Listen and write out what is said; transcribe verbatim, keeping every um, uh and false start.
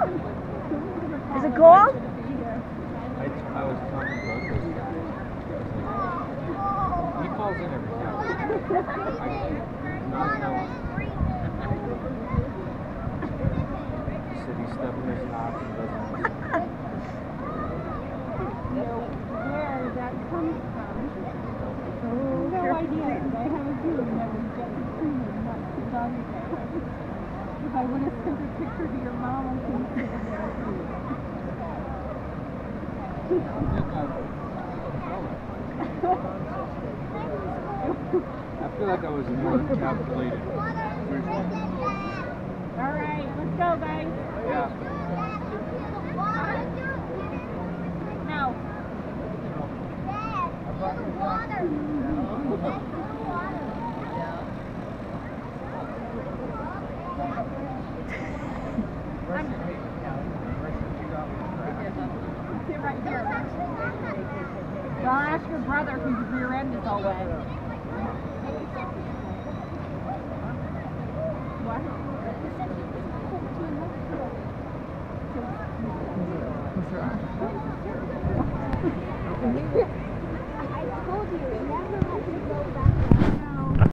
Is it cold? I, I was talking about this guy. He falls in every time. I not know. He said he's stubbing his knots and doesn't. Where that comes from. No idea. I have a feeling that was just screaming not too long ago. If I would have sent a picture to your mom, I think she would have I feel like I was more calculated. All right, let's go, guys. Yeah. Now. Sit right here. Well, ask your brother whose rear end is all wet. What's wrong?